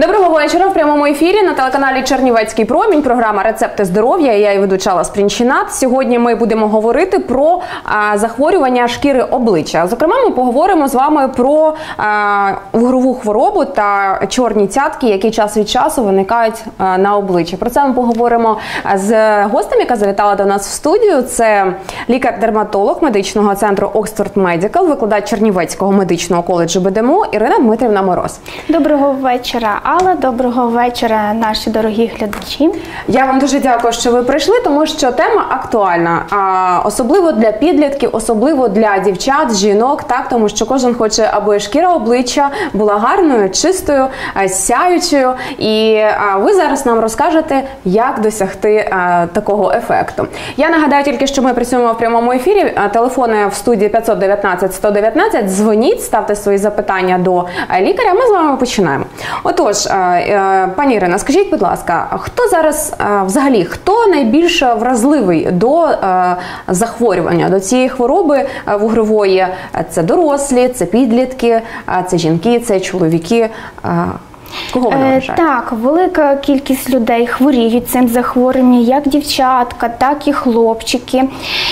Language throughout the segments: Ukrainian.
Доброго вечора. В прямому ефірі на телеканалі Чернівецький промінь. Програма «Рецепти здоров'я». Я її ведуча Алла Спрінчинат. Сьогодні ми будемо говорити про захворювання шкіри обличчя. Зокрема, ми поговоримо з вами про вугрову хворобу та чорні цятки, які час від часу виникають на обличчі. Про це ми поговоримо з гостем, яка завітала до нас в студію. Це лікар-дерматолог медичного центру Oxford Medical, викладач Чернівецького медичного коледжу БДМУ Ірина Дмитрівна Мороз. Доброго вечора, Алла. Доброго вечора, наші дорогі глядачі. Я вам дуже дякую, що ви прийшли, тому що тема актуальна. Особливо для підлітків, особливо для дівчат, жінок, так, тому що кожен хоче, аби шкіра обличчя була гарною, чистою, сяючою. І ви зараз нам розкажете, як досягти такого ефекту. Я нагадаю тільки, що ми працюємо в прямому ефірі. Телефони в студії 519-119. Дзвоніть, ставте свої запитання до лікаря. Ми з вами починаємо. Отож, пані Ірина, скажіть, будь ласка, хто зараз взагалі, хто найбільш вразливий до захворювання, до цієї хвороби вугрової? Це дорослі, це підлітки, це жінки, це чоловіки? Кого ви вважаєте? Так, велика кількість людей хворіють цим захворюванням, як дівчатка, так і хлопчики.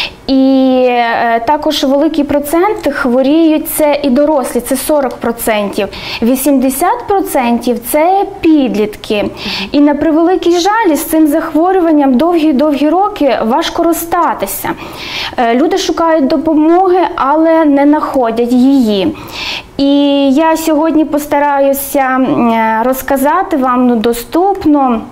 І також великий процент хворіють це і дорослі, це 40%. 80% це підлітки. І на превеликий жаль, з цим захворюванням довгі роки важко розстатися. Люди шукають допомоги, але не знаходять її. І я сьогодні постараюся розказати вам доступно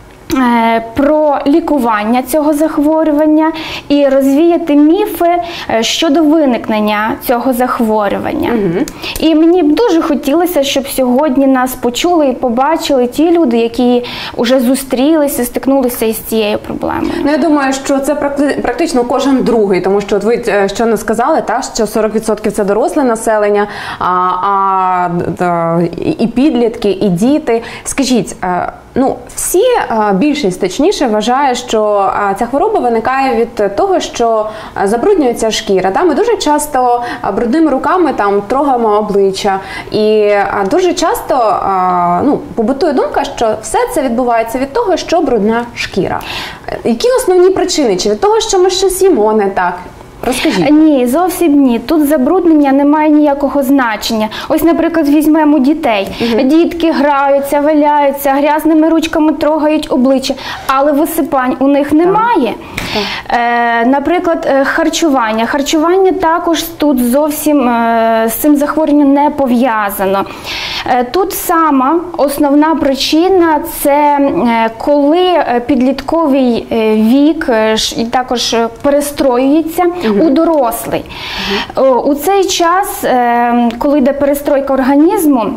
про лікування цього захворювання і розвіяти міфи щодо виникнення цього захворювання. І мені б дуже хотілося, щоб сьогодні нас почули і побачили ті люди, які вже зустрілися, стикнулися із цією проблемою. Ну, я думаю, що це практично кожен другий, тому що ви щойно сказали, так, що 40% це доросле населення, і підлітки, і діти. Скажіть, всі, більшість точніше, вважає, що ця хвороба виникає від того, що забруднюється шкіра. Ми дуже часто брудними руками трогаємо обличчя. І дуже часто побутує думка, що все це відбувається від того, що брудна шкіра. Які основні причини? Чи від того, що ми щось їмо не так? Розкажіть. Ні, зовсім ні. Тут забруднення не має ніякого значення. Ось, наприклад, візьмемо дітей. Дітки граються, валяються, грязними ручками трогають обличчя, але висипань у них немає. Наприклад, харчування. Харчування також тут зовсім з цим захворюванням не пов'язано. Тут сама основна причина – це коли підлітковий вік також перестроюється у дорослий. У цей час, коли йде перестройка організму,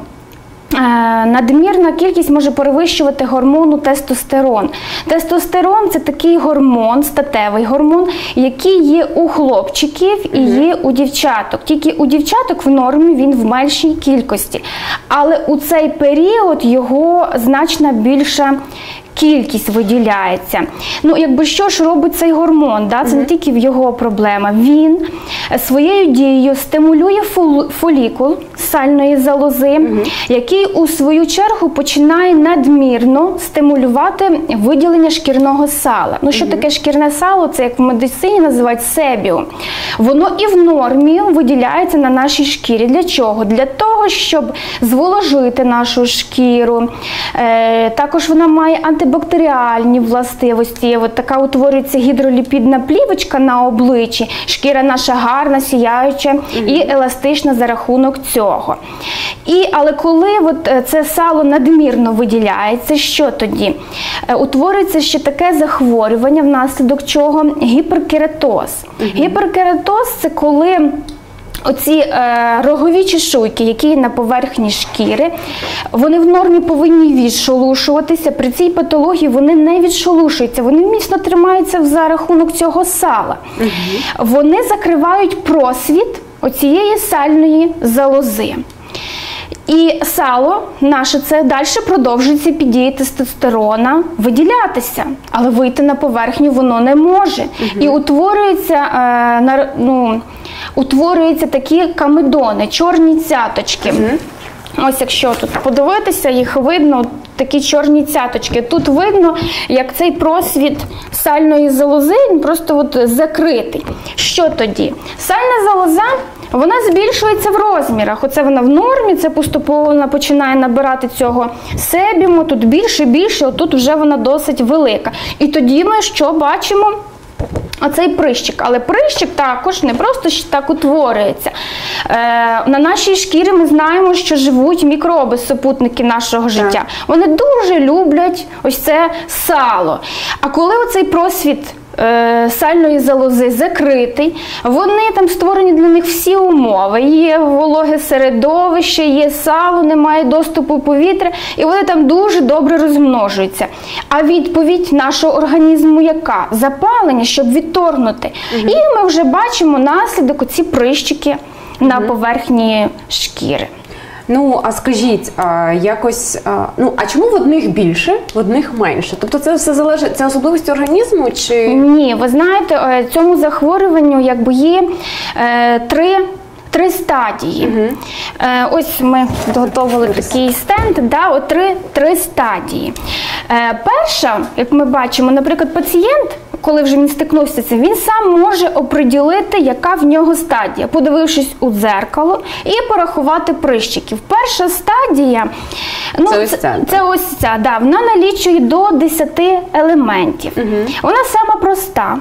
надмірна кількість може перевищувати гормону тестостерон. Тестостерон – це такий гормон, статевий гормон, який є у хлопчиків і є у дівчаток. Тільки у дівчаток в нормі він в меншій кількості. Але у цей період його значно більша кількість виділяється. Що ж робить цей гормон? Це не тільки його проблема. Він своєю дією стимулює фолікул сальної залози, який у свою чергу починає надмірно стимулювати виділення шкірного сала. Що таке шкірне сало? Це, як в медицині називають, себіум. Воно і в нормі виділяється на нашій шкірі. Для чого? Для того, щоб зволожити нашу шкіру. Також вона має антибактеріальні властивості. Така утворюється гідроліпідна плівочка на обличчі. Шкіра наша гарна, сяюча і еластична за рахунок цього. Але коли це сало надмірно виділяється, що тоді? Утворюється ще таке захворювання, внаслідок чого гіперкератоз. Гіперкератоз – це коли оці рогові чешуйки, які на поверхні шкіри, вони в нормі повинні відшелушуватися. При цій патології вони не відшелушуються, вони міцно тримаються за рахунок цього сала. Вони закривають просвіт оцієї сальної залози. І сало наше це далі продовжується під дією тестостерона виділятися, але вийти на поверхню воно не може. І утворюються такі комедони, чорні цяточки. Ось якщо тут подивитися, їх видно, такі чорні цяточки. Тут видно, як цей просвіт сальної залози просто закритий. Що тоді? Сальна залоза, вона збільшується в розмірах. Оце вона в нормі, це поступово вона починає набирати цього себіму, тут більше, отут вже вона досить велика. І тоді ми що бачимо? Оцей прищик. Але прищик також не просто так утворюється. На нашій шкірі ми знаємо, що живуть мікроби, супутники нашого життя. Вони дуже люблять ось це сало. А коли оцей просвіт сальної залози закритий, вони там створені для них всі умови. Є вологе середовище, є сало, немає доступу повітря, і вони там дуже добре розмножуються. А відповідь нашого організму яка? Запалення, щоб відторгнути. І ми вже бачимо наслідок оці прищики на поверхні шкіри. Ну, а скажіть, а чому в одних більше, в одних менше? Тобто це все залежить, це особливості організму чи… Ні, ви знаєте, цьому захворюванню якби є три стадії. Ось ми підготовили такий стенд, три стадії. Перша, як ми бачимо, наприклад, пацієнт, коли вже він стикнувся з цим, він сам може оприділити, яка в нього стадія, подивившись у дзеркало і порахувати прищиків. Перша стадія, це ось ця, вона налічує до 10 елементів. Вона сама проста.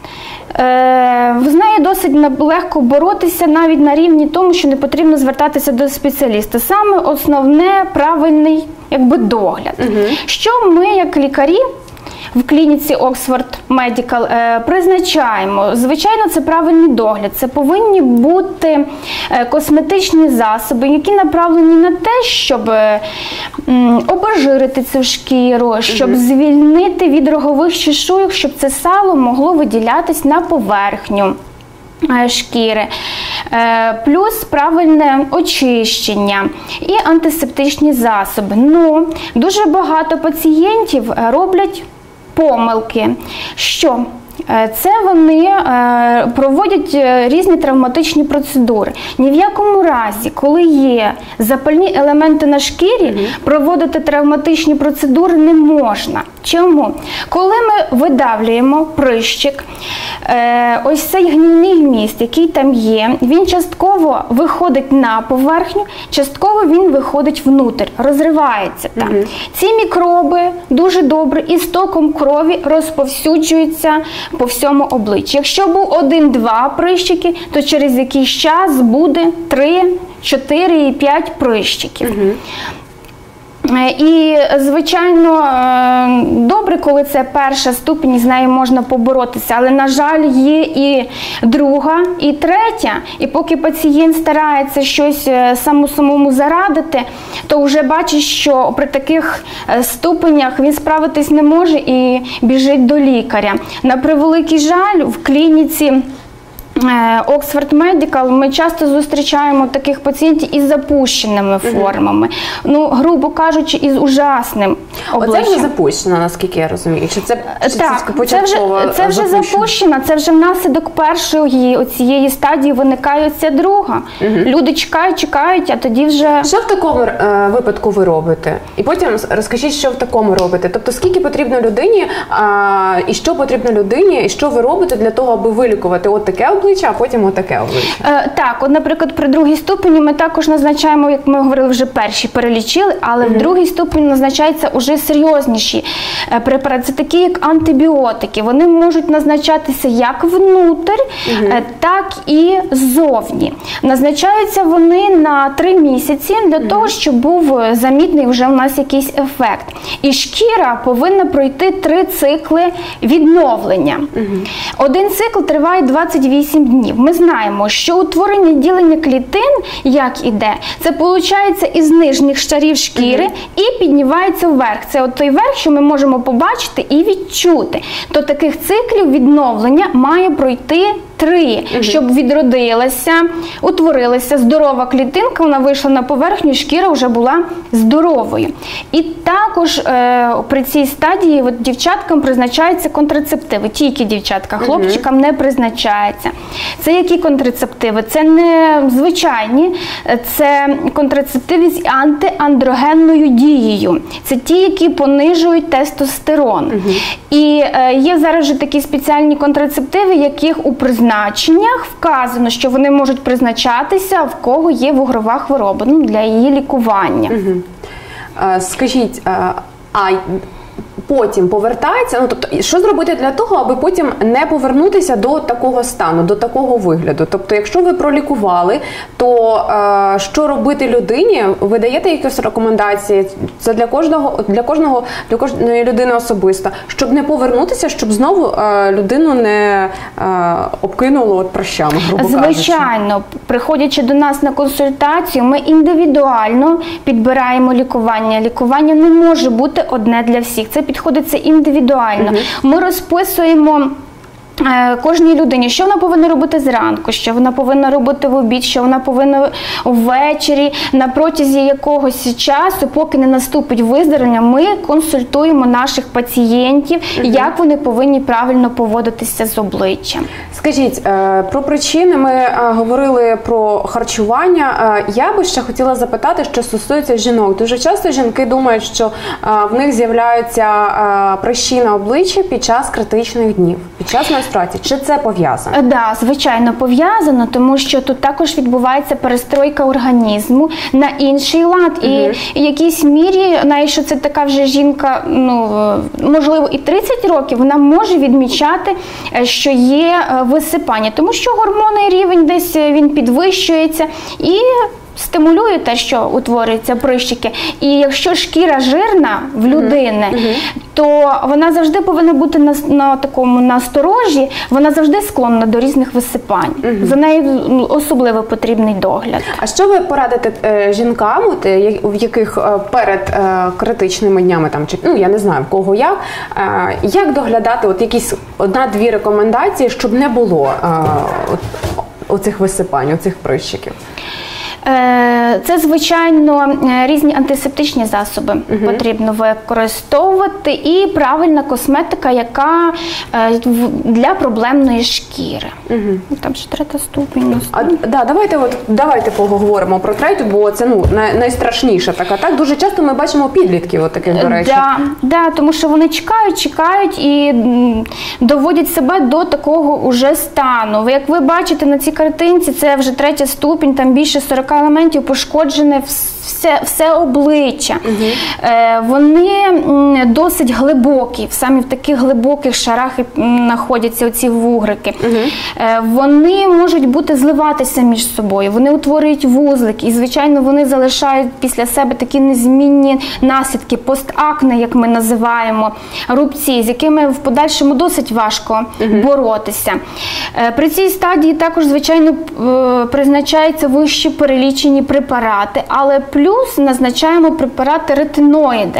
З нею досить легко боротися навіть на рівні тому, що не потрібно звертатися до спеціаліста. Саме основне – правильний догляд. Що ми, як лікарі, в клініці Oxford Medical призначаємо? Звичайно, це правильний догляд. Це повинні бути косметичні засоби, які направлені на те, щоб обезжирити цю шкіру, щоб звільнити від рогових чешуйок, щоб це сало могло виділятись на поверхню шкіри. Плюс правильне очищення і антисептичні засоби. Дуже багато пацієнтів роблять помилки. Що? Це вони проводять різні травматичні процедури. Ні в якому разі, коли є запальні елементи на шкірі, проводити травматичні процедури не можна. Чому? Коли ми видавлюємо прищик, ось цей гнійний вміст, який там є, він частково виходить на поверхню, частково він виходить внутрь, розривається там. Ці мікроби дуже добре і стоком крові розповсюджуються по всьому обличчю. Якщо був 1-2 прищики, то через якийсь час буде 3, 4 і 5 прищиків. І, звичайно, добре, коли це перша ступінь, і з нею можна поборотися, але, на жаль, є і друга, і третя, і поки пацієнт старається щось самому зарадити, то вже бачить, що при таких ступенях він справитись не може і біжить до лікаря. На превеликий жаль, в клініці Oxford Medical ми часто зустрічаємо таких пацієнтів із запущеними формами, грубо кажучи, із ужасним обличчям. Оце вже запущена, наскільки я розумію? Чи це це вже запущена, це вже внаслідок першої цієї стадії виникає ця друга. Люди чекають, а тоді вже… Що в такому випадку ви робите? І потім розкажіть, що в такому робите. Тобто, скільки потрібно людині, і що потрібно людині, і що ви робите для того, аби вилікувати от таке обличчя, а потім отаке обличчя? Так, наприклад, при другій ступені ми також назначаємо, як ми говорили, вже перші перелічили, але в другій ступені назначаються вже серйозніші препарати. Це такі, як антибіотики. Вони можуть назначатися як внутрь, так і ззовні. Назначаються вони на 3 місяці для того, щоб був замітний вже у нас якийсь ефект. І шкіра повинна пройти 3 цикли відновлення. Один цикл триває 28 днів. Ми знаємо, що утворення ділення клітин, як іде, це виходить із нижніх шарів шкіри і піднімається вверх. Це от той верх, що ми можемо побачити і відчути. То таких циклів відновлення має пройти 3, щоб відродилася, утворилася здорова клітинка, вона вийшла на поверхню, шкіра вже була здоровою. І також при цій стадії дівчаткам призначаються контрацептиви, тільки дівчаткам, хлопчикам не призначається. Це які контрацептиви? Це не звичайні, це контрацептиви з антиандрогенною дією. Це ті, які понижують тестостерон. І є зараз вже такі спеціальні контрацептиви, яких у призначеннях вказано, що вони можуть призначатися, в кого є вугрова хвороба, для її лікування. Скажіть, а потім повертається, тобто, що зробити для того, аби потім не повернутися до такого стану, до такого вигляду? Тобто, якщо ви пролікували, то що робити людині? Ви даєте якісь рекомендації? Це для кожної людини особисто, щоб не повернутися, щоб знову людину не обкинуло прощами, грубо кажучи. Звичайно, приходячи до нас на консультацію, ми індивідуально підбираємо лікування. Лікування не може бути одне для всіх. Це підходиться індивідуально. Ми розписуємо кожній людині, що вона повинна робити зранку, що вона повинна робити в обід, що вона повинна ввечері, на протязі якогось часу, поки не наступить виздоровлення, ми консультуємо наших пацієнтів, як вони повинні правильно поводитися з обличчям. Скажіть, про причини ми говорили про харчування. Я би ще хотіла запитати, що стосується жінок. Дуже часто жінки думають, що в них з'являються прищі на обличчі під час критичних днів, під час менструації. Чи це пов'язано? Так, звичайно, пов'язано, тому що тут також відбувається перестройка організму на інший лад. І в якійсь мірі, навіть що це така вже жінка, можливо, і 30 років, вона може відмічати, що є висипання, тому що гормонний рівень десь він підвищується і стимулює те, що утворюються прищики. І якщо шкіра жирна в людини, то вона завжди повинна бути на такому насторожі, вона завжди склонна до різних висипань. За нею особливо потрібний догляд. А що ви порадите жінкам, в яких перед критичними днями, я не знаю, в кого як доглядати, якісь 1-2 рекомендації, щоб не було оцих висипань, оцих прищиків? Це, звичайно, різні антисептичні засоби потрібно використовувати і правильна косметика, яка для проблемної шкіри. Там ще 3-й ступінь. Давайте поговоримо про 3-ю, бо це найстрашніша така. Так, дуже часто ми бачимо підлітків таких, до речі. Так, тому що вони чекають і доводять себе до такого уже стану. Як ви бачите на цій картинці, це вже 3-й ступінь, там більше 40 елементів, пошкоджене все обличчя. Вони досить глибокі, саме в таких глибоких шарах знаходяться оці вугрики. Вони можуть зливатися між собою, вони утворюють вузлик і, звичайно, вони залишають після себе такі незмінні наслідки, постакне, як ми називаємо, рубці, з якими в подальшому досить важко боротися. При цій стадії також, звичайно, призначаються вищі перелічені препарати, але плюс назначаємо препарати ретиноїди.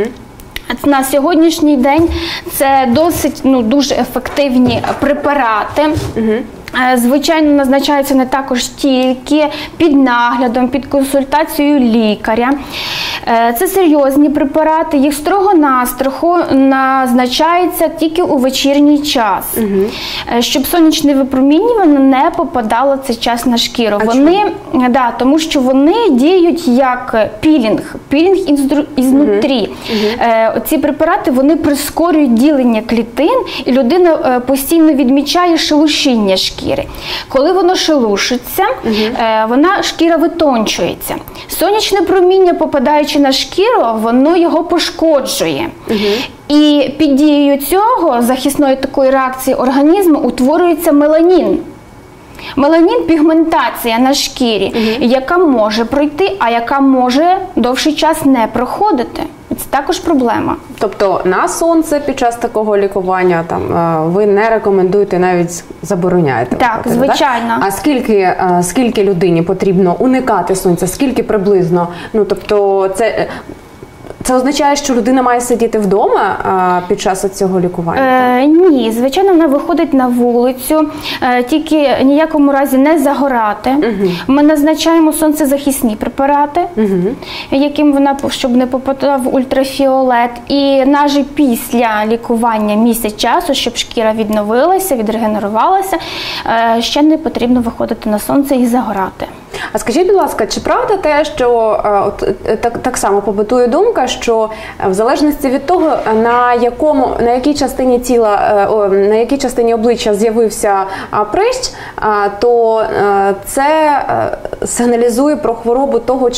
На сьогоднішній день це досить дуже ефективні препарати. Звичайно, назначаються не також тільки під наглядом, під консультацією лікаря. Це серйозні препарати, їх строго-настрого назначається тільки у вечірній час, щоб сонячне випромінювання не попадало в цей час на шкіру. Тому що вони діють як пілінг ізнутрі. Ці препарати, вони прискорюють ділення клітин, і людина постійно відмічає шелушіння шкіри. Коли воно шелушиться, шкіра витончується. Сонячне проміння, попадаючи на шкіру, воно його пошкоджує. І під дією цього, захисної такої реакції організму, утворюється меланін. Меланін – пігментація на шкірі, яка може пройти, а яка може довший час не проходити. Це також проблема. Тобто на сонце під час такого лікування ви не рекомендуєте, навіть забороняєте? Так, звичайно. А скільки людині потрібно уникати сонця? Скільки приблизно? Тобто Це означає, що людина має сидіти вдома під час цього лікування? Ні, звичайно, вона виходить на вулицю, тільки в ніякому разі не загорати. Ми назначаємо сонцезахисні препарати, яким вона, щоб не попадав в ультрафіолет. І навіть після лікування місяць часу, щоб шкіра відновилася, відрегенерувалася, ще не потрібно виходити на сонце і загорати. А скажіть, будь ласка, чи правда те, що так само побутує думка, що в залежності від того, на якій частині тіла, на якій частині обличчя з'явився прищ, то це сигналізує про хворобу того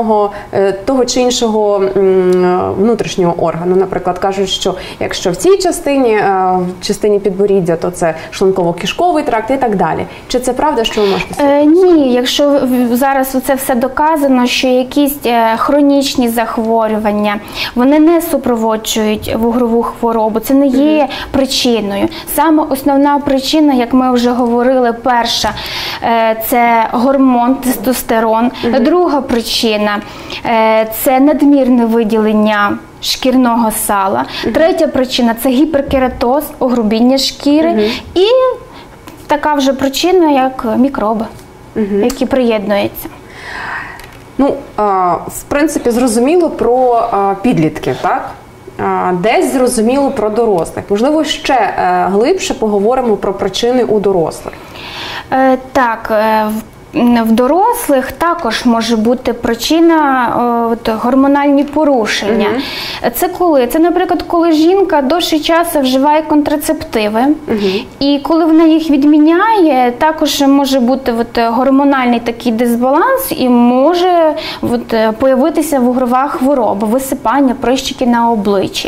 чи іншого внутрішнього органу. Наприклад, кажуть, що якщо в цій частині підборіддя, то це шлунково-кишковий тракт і так далі. Чи це правда, що ви можете сказати? Ні, якщо зараз це все доказано, що якісь хронічні захворювання, вони не супроводжують вугрову хворобу, це не є причиною. Саме основна причина, як ми вже говорили, перша – це гормон тестостерон, друга причина – це надмірне виділення шкірного сала, третя причина – це гіперкератоз, огрубіння шкіри і така вже причина, як мікроби, які приєднуються. Ну, в принципі, зрозуміло про підлітків, так? Десь зрозуміло про дорослих. Можливо, ще глибше поговоримо про причини у дорослих. Так, в дорослих також може бути причина гормональні порушення. Це коли? Це, наприклад, коли жінка довший час вживає контрацептиви, і коли вона їх відміняє, також може бути гормональний такий дисбаланс і може появитися вугрова хвороба, висипання, прищики на обличчі.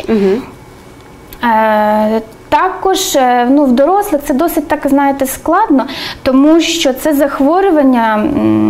Також в дорослих це досить, так знаєте, складно, тому що це захворювання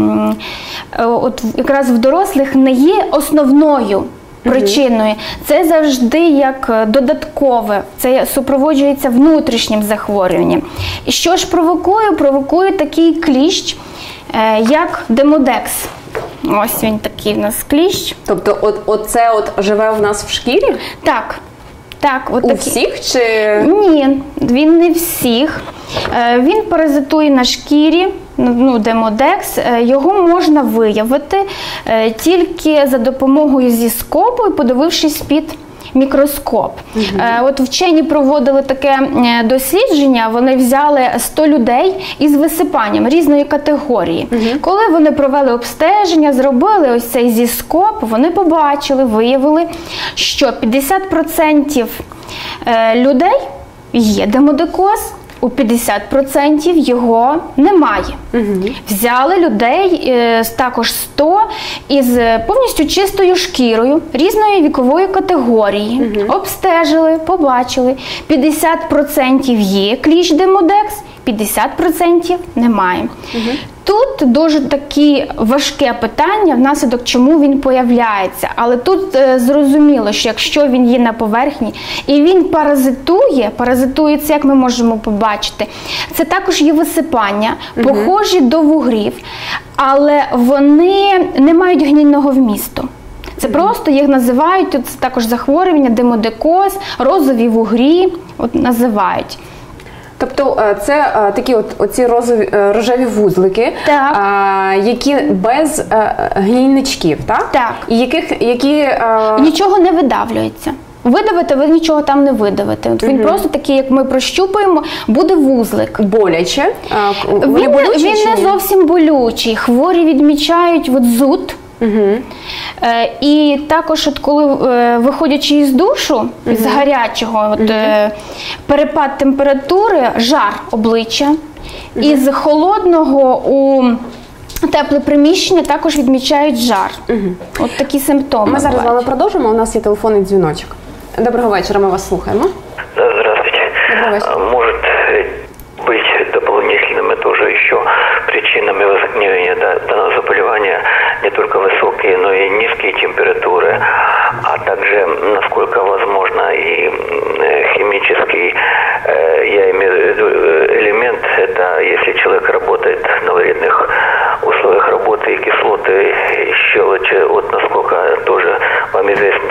якраз в дорослих не є основною причиною. Це завжди як додаткове, це супроводжується внутрішнім захворюванням. І що ж провокує? Провокує такий кліщ, як демодекс. Ось він такий в нас кліщ. Тобто оце живе в нас в шкірі? Так. Так, у всіх чи? Ні, він не всіх. Він паразитує на шкірі, демодекс. Його можна виявити тільки за допомогою зіскопу і подивившись під мікроскоп. От вчені проводили таке дослідження, вони взяли 100 людей із висипанням різної категорії. Коли вони провели обстеження, зробили ось цей зіскоп, вони побачили, виявили, що 50% людей є демодекоз, у 50% його немає. Взяли людей, також 100, із повністю чистою шкірою, різної вікової категорії. Обстежили, побачили, 50% є кліщ демодекс, 50% немає. Тут дуже таке важке питання, внаслідок чому він появляється. Але тут зрозуміло, що якщо він є на поверхні і він паразитує, це як ми можемо побачити, це також є висипання, похожі до вугрів, але вони не мають гнійного вмісту. Це просто їх називають, це також захворювання, демодекоз, розові вугрі, називають. Тобто це такі оці рожеві вузлики, які без гнійничків, так? Так. І які нічого не видавлюється. Видавите, ви нічого там не видавите. Він просто такий, як ми прощупаємо, буде вузлик. Боляче? Він не зовсім болючий. Хворі відмічають зуд. І також, коли виходячи із душу, з гарячого, перепад температури, жар обличчя, із холодного у тепле приміщення також відмічають жар. От такі симптоми. Ми зараз з вами продовжимо, у нас є телефонний дзвіночок. Доброго вечора, ми вас слухаємо. Здравствуйте. Доброго вечора. Может быть дополнительными тоже еще причинами возникновения данного заболевания не только высокие, но и низкие температуры, а также, насколько возможно, и химический, я имею в виду элемент, это если человек работает на вредных условиях работы, и кислоты, и щелочи, вот насколько тоже вам известны такие случаи,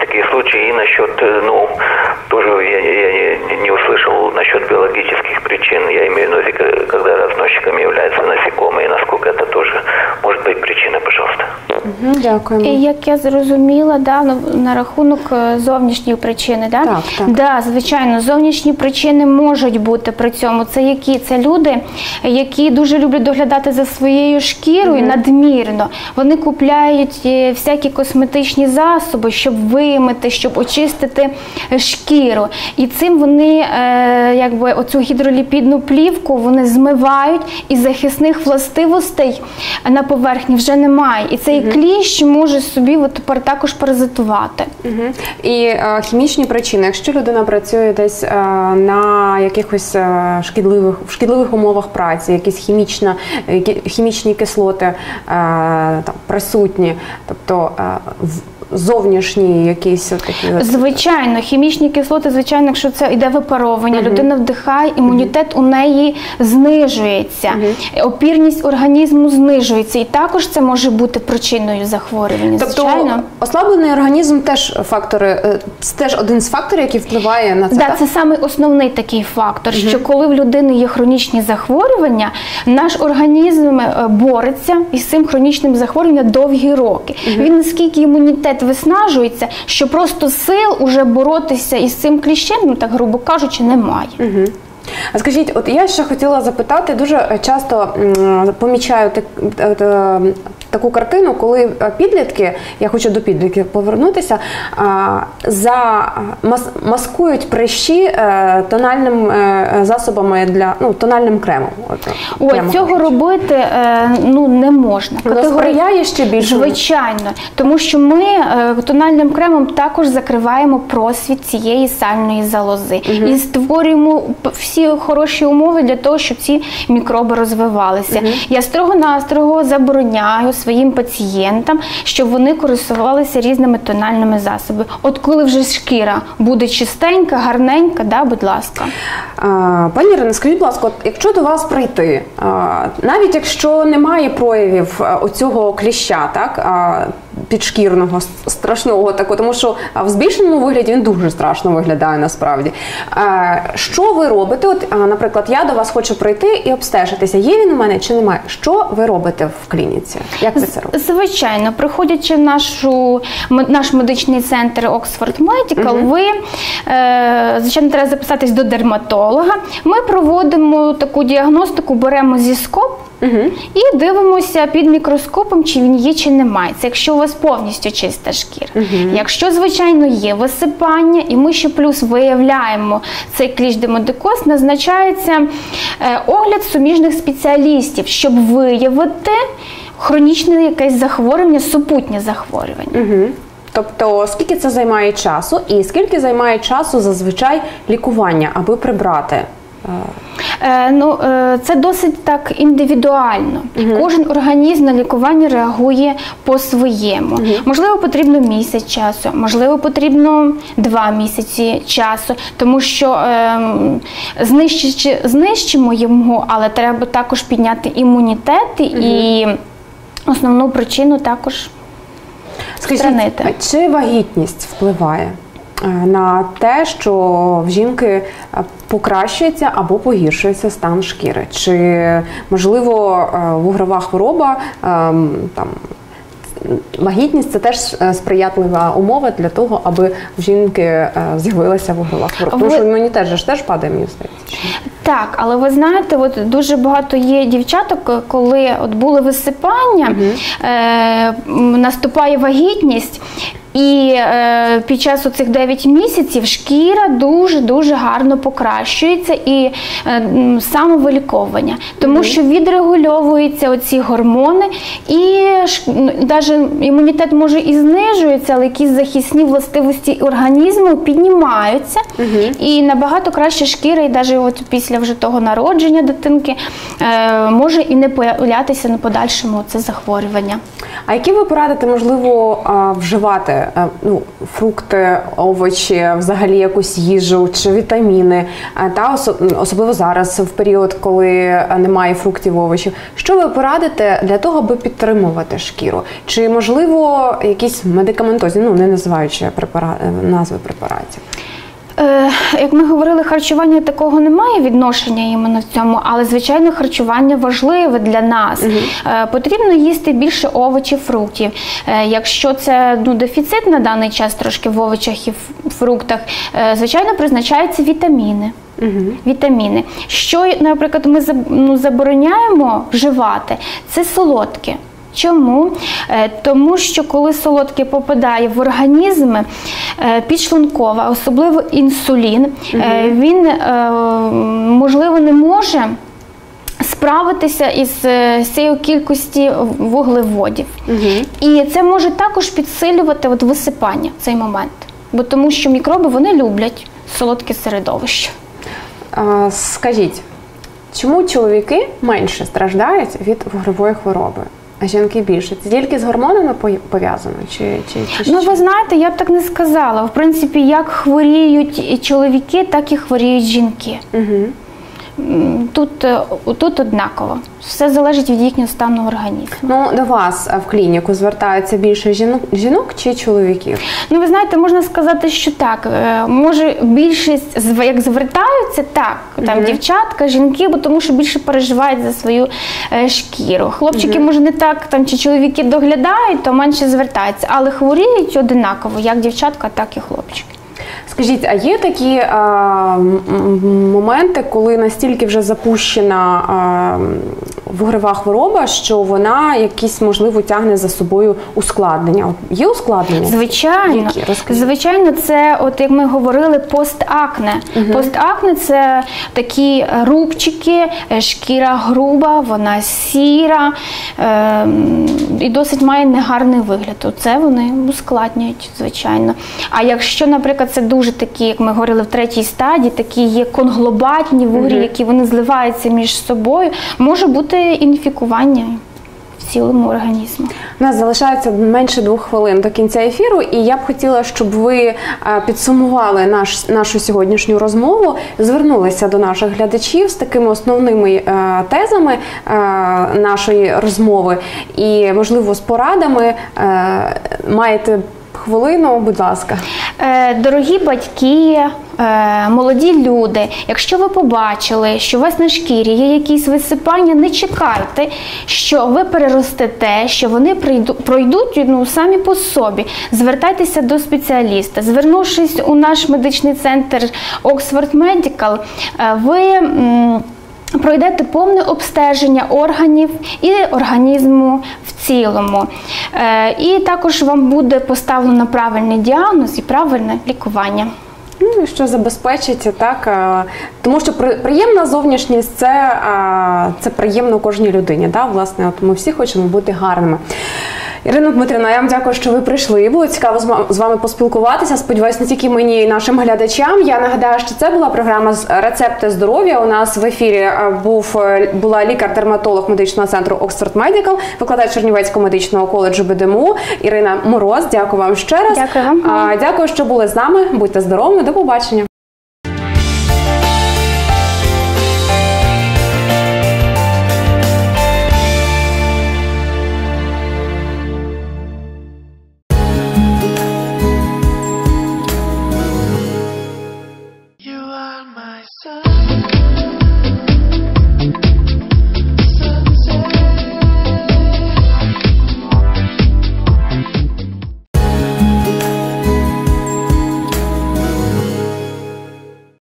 случае. И насчет, тоже я не услышал насчет биологических причин. Я имею в виду, когда разносчиками являются насекомые, и насколько это тоже может быть причиной, пожалуйста. Дякуємо. І як я зрозуміла, на рахунок зовнішньої причини, Так. Да, звичайно, зовнішні причини можуть бути при цьому. Це які? Це люди, які дуже люблять доглядати за своєю шкірою надмірно. Вони купляють всякі косметичні засоби, щоб вимити, щоб очистити шкіру. І цим вони, оцю гідроліпідну плівку вони змивають, і захисних властивостей на поверхні вже немає. І цей кліщ може собі також паразитувати. І хімічні причини. Якщо людина працює десь на якихось шкідливих умовах праці, якісь хімічні кислоти присутні, тобто зовнішні якісь такі... Звичайно, хімічні кислоти, звичайно, якщо це йде випаровування, людина вдихає, імунітет у неї знижується, опірність організму знижується, і також це може бути причиною захворювання, звичайно. Тобто ослаблений організм теж один з факторів, який впливає на це? Так, це саме основний такий фактор, що коли в людини є хронічні захворювання, наш організм бореться із цим хронічним захворюванням довгі роки. Він наскільки імунітет виснажується, що просто сил уже боротися із цим кліщем, так грубо кажучи, немає. А скажіть, от я ще хотіла запитати, дуже часто помічаю таку картину, коли підлітки, я хочу до підлітків повернутися, маскують прищі тональними засобами тональним кремом. Цього робити не можна. Сприяє ще більше? Звичайно, тому що ми тональним кремом також закриваємо просвіт цієї сальної залози і створюємо всі хороші умови для того, щоб ці мікроби розвивалися. Я строго-настрого забороняю своїм пацієнтам, щоб вони користувалися різними тональними засобами. От коли вже шкіра буде чистенька, гарненька, будь ласка. Пані Ірино, скажіть, будь ласка, якщо до вас прийти, навіть якщо немає проявів оцього кліща, підшкірного, страшного, тому що в збільшеному вигляді він дуже страшно виглядає насправді. Що ви робите? Наприклад, я до вас хочу прийти і обстежитися, є він у мене чи немає. Що ви робите в клініці? Як ви це робите? Звичайно, приходячи в наш медичний центр Oxford Medical, ви, звичайно, треба записатись до дерматолога. Ми проводимо таку діагностику, беремо зіскоп і дивимося під мікроскопом, чи він є, чи немає. Це якщо у вас повністю чиста шкіра. Якщо, звичайно, є висипання, і ми ще плюс виявляємо цей кліщ демодикоз, назначається огляд суміжних спеціалістів, щоб виявити хронічне якесь захворювання, супутнє захворювання. Тобто, скільки це займає часу і скільки займає часу зазвичай лікування, аби прибрати? Це досить так індивідуально. Кожен організм на лікування реагує по-своєму. Можливо, потрібно місяць часу, можливо, потрібно 2 місяці часу, тому що знищимо його, але треба також підняти імунітет і основну причину також устранити. Скажіть, чи вагітність впливає на те, що в жінки покращується або погіршується стан шкіри? Чи, можливо, вугрова хвороба, вагітність – це теж сприятлива умова для того, аби в жінки з'явилася вугрова хвороба? Тому що імунітет теж падає, мені здається. Так, але ви знаєте, дуже багато є дівчаток, коли були висипання, наступає вагітність, і під час оцих 9 місяців шкіра дуже-дуже гарно покращується і самовиліковування. Тому що відрегульовуються оці гормони, і навіть імунітет може і знижується, але якісь захисні властивості організму піднімаються. І набагато краще шкіра, і навіть після вже того народження дитинки може і не появлятися на подальшому це захворювання. А які ви порадите, можливо, вживати фрукти, овочі, взагалі якусь їжу чи вітаміни, та особливо зараз, в період, коли немає фруктів, овочів. Що ви порадите для того, аби підтримувати шкіру? Чи, можливо, якісь медикаментозні, не називаючи назви препаратів? Як ми говорили, харчування такого немає відношення іменно в цьому, але, звичайно, харчування важливе для нас. Потрібно їсти більше овочів, фруктів. Якщо це дефіцит на даний час трошки в овочах і фруктах, звичайно, призначаються вітаміни. Вітаміни. Що, наприклад, ми забороняємо вживати, це солодке. Чому? Тому що коли солодке попадає в організм, підшлункова, особливо інсулін, він, можливо, не може справитися із цією кількістю вуглеводів. І це може також підсилювати висипання в цей момент. Тому що мікроби, вони люблять солодке середовище. Скажіть, чому чоловіки менше страждають від вуглевої хвороби? А жінки більше? Це тільки з гормонами пов'язано? Ви знаєте, я б так не сказала. В принципі, як хворіють і чоловіки, так і хворіють жінки. Тут однаково. Все залежить від їхнього стану організму. До вас в клініку звертаються більше жінок чи чоловіків? Ви знаєте, можна сказати, що так. Може, більшість, як звертаються, так. Там дівчатка, жінки, тому що більше переживають за свою шкіру. Хлопчики, може, не так, чи чоловіки доглядають, то менше звертаються. Але хворіють однаково, як дівчатка, так і хлопчики. Скажіть, а є такі моменти, коли настільки вже запущена вуглева хвороба, що вона якісь, можливо, тягне за собою ускладнення? Є ускладнення? Звичайно. Звичайно, це, як ми говорили, постакне. Постакне – це такі рубчики, шкіра груба, вона сіра і досить має негарний вигляд. Це вони ускладнюють, звичайно. А якщо, наприклад, це дуже такі, як ми говорили, в третій стадії, такі є конглобатні вуглі, які вони зливаються між собою, може бути інфікування в цілому організму. У нас залишається менше 2 хвилин до кінця ефіру, і я б хотіла, щоб ви підсумували нашу сьогоднішню розмову, звернулися до наших глядачів з такими основними тезами нашої розмови і, можливо, з порадами. Маєте хвилину, будь ласка. Дорогі батьки, молоді люди, якщо ви побачили, що у вас на шкірі є якісь висипання, не чекайте, що ви переростете, що вони пройдуть самі по собі. Звертайтеся до спеціаліста. Звернувшись у наш медичний центр Oxford Medical, ви пройдете повне обстеження органів і організму в цілому. І також вам буде поставлено правильний діагноз і правильне лікування. Що забезпечить, так? Тому що приємна зовнішність – це приємно кожній людині. Так? Власне, ми всі хочемо бути гарними. Ірина Дмитрівна, я вам дякую, що ви прийшли. Було цікаво з вами поспілкуватися. Сподіваюсь, не тільки мені і нашим глядачам. Я нагадаю, що це була програма «Рецепти здоров'я». У нас в ефірі була лікар-дерматолог медичного центру Oxford Medical, викладач Чернівецького медичного коледжу БДМУ Ірина Мороз. Дякую вам ще раз. Дякую вам. Дякую, що були з нами. Будьте здоровими. До побачення.